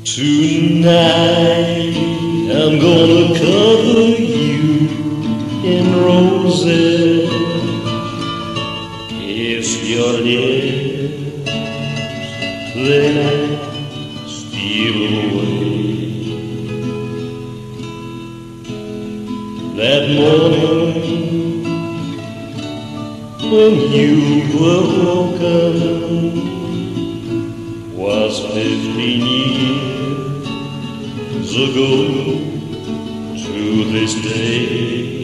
Tonight I'm gonna cover you in roses, kiss your lips, then I steal away. That morning when you were woken was 15 years ago to this day,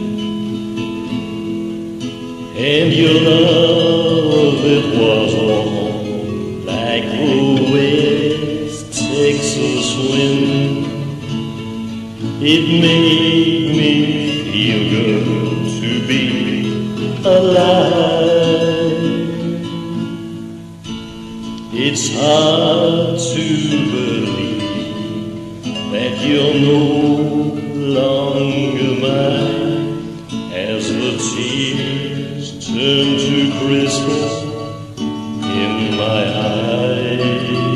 and your love, it was warm like the West Texas wind. It made me feel good to be alive. It's hard to believe that you're no longer mine, as the tears turn to Christmas in my eyes.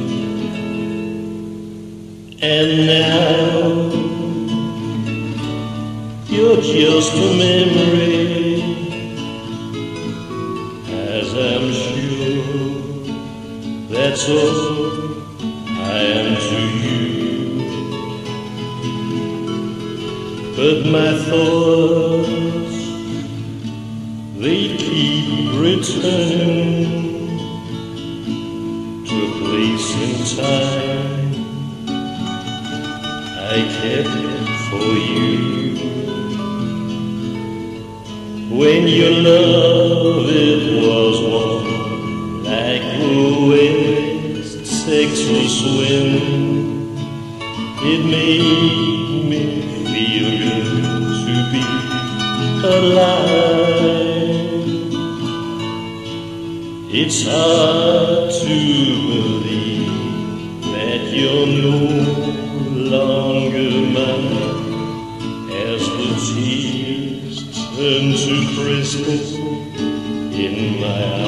And now you're just a memory, as I'm sure that's all I am to you. But my thoughts, they keep returning to a place in time I kept for you. When your love, it was warm like the West Texas wind. It made me feel good to be alive. It's hard to believe that you're no longer mine, as the tears turn to Christmas in my eyes.